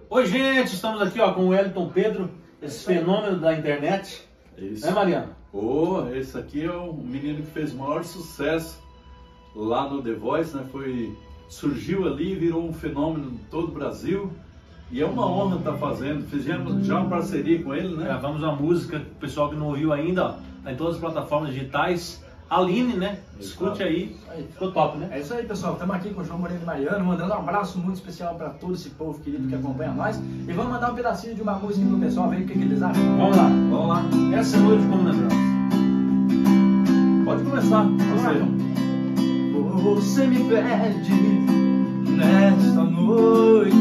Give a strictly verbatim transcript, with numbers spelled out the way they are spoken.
Oi, gente, estamos aqui ó, com o Wellington Pedro, esse fenômeno da internet. Isso. Né, Mariano? Oh, esse aqui é o menino que fez o maior sucesso lá no The Voice, né? Foi, surgiu ali, virou um fenômeno em todo o Brasil. E é uma honra estar fazendo. Fizemos já uma parceria com ele, né? Gravamos uma música, o pessoal que não ouviu ainda, ó, tá em todas as plataformas digitais. Aline, né? Escute aí. Ficou top, né? É isso aí, pessoal. Estamos aqui com o João Moreira e Mariano, mandando um abraço muito especial para todo esse povo querido que acompanha nós. E vamos mandar um pedacinho de uma música pro pessoal, ver o que, que eles acham. Vamos lá. Vamos lá. Essa noite como lembramos? Pode começar. Você. Você me pede nesta noite